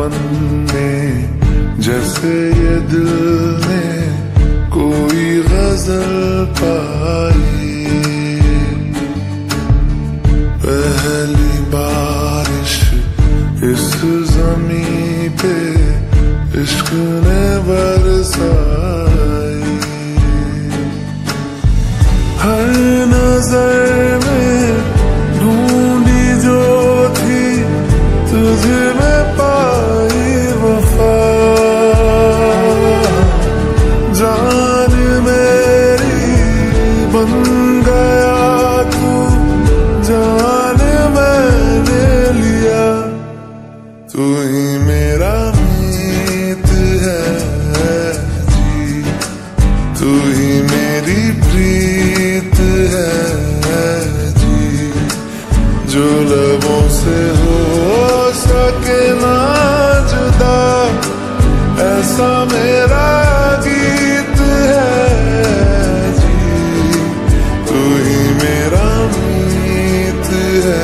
पन्ने जैसे ये दिल ने कोई गजल पाई। पहली बारिश इस ज़मीं पे इश्क ने बरसाई। हर नजर में ढूंढी जो थी तुझे में पाई वफा। जान मेरी बन गया तू, जान मैंने लिया। तू ही मेरा मीत है जी, तू ही मेरी प्रीत है जी। जो लबों से हो सके ना जुदा, ऐसा मेरा गीत है जी। तू ही मेरा मीत है।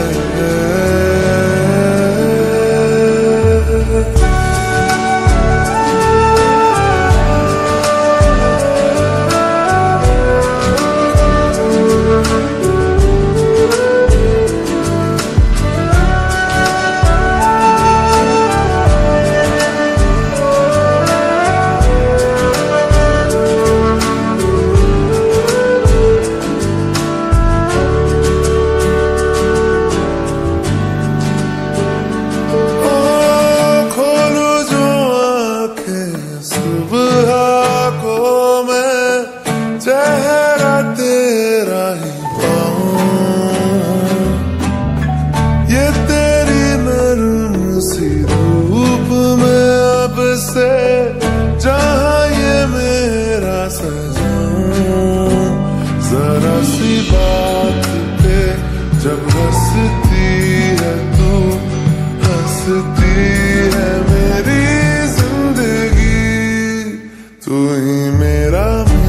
चेहरा तेरा ही पाऊं, ये तेरी नरम सी धूप में अब से जहाँ ये मेरा सजाऊं। जरा सी बात पे जब हंसती है तू, हंसती है मेरी जिंदगी। तू ही मेरा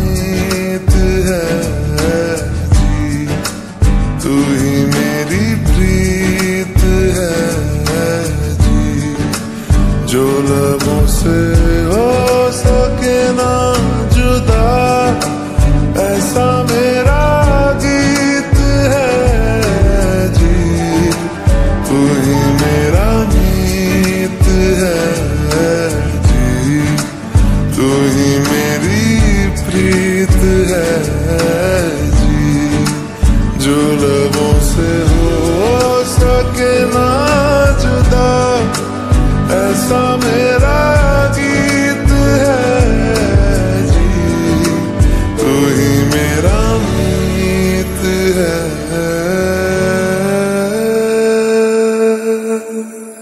तू ही मेरी प्रीत है जी। जो लबों से हो सके ना जुदा, ऐसा मेरा गीत है जी। तू ही मेरा मीत है जी, तू ही मेरी प्रीत है जी। जो लबों से हो सके ना जुदा, ऐसा मेरा गीत है जी। तू ही मेरा मीत है।